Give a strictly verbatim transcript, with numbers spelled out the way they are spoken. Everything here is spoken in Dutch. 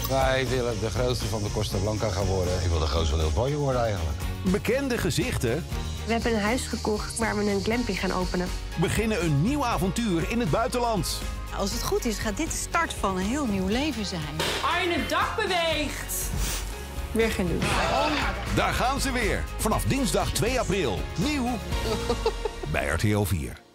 Wij willen de grootste van de Costa Blanca gaan worden. Ik wil de grootste van heel Boje worden eigenlijk. Bekende gezichten We hebben een huis gekocht waar we een glamping gaan openen. beginnen een nieuw avontuur in het buitenland. Als het goed is, gaat dit de start van een heel nieuw leven zijn. Arjen, het dak beweegt. Weer geen doen. Daar gaan ze weer. Vanaf dinsdag twee april. Nieuw bij R T L vier.